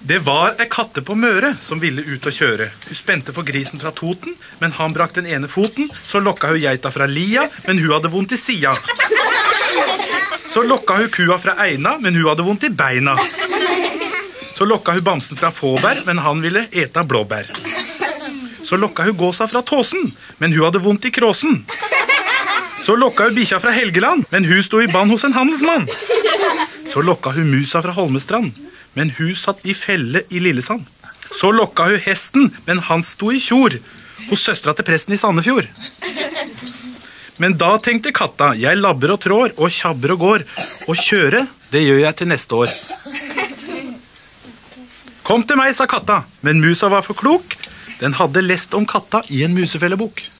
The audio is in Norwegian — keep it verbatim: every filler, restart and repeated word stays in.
Det var ei katte på Møre som ville ut og kjøre. Hun spente for grisen fra Toten, men han brakk den ene foten. Så lokka hun geita fra Lia, men hun hadde vondt i sida. Så lokka hun kua fra Eina, men hun hadde vondt i beina. Så lokka hun bamsen fra Fåbær, men han ville eta blåbær. Så lokka hun gåsa fra Tåsen, men hun hadde vondt i kråsen. Så lokka hun bikkja fra Helgeland, men hun sto i band hos en handelsmann. Så lokka hun musa fra Holmestrand, men hun satt i felle i Lillesand. Så lokka hun hesten, men han sto i kjor hos søstra til presten i Sandefjord. Men da tenkte katta, jeg labber og trår og kjabber og går, og kjøre, det gjør jeg til neste år. Kom til meg, sa katta, men musa var for klok. Den hadde lest om katta i en musefellebok.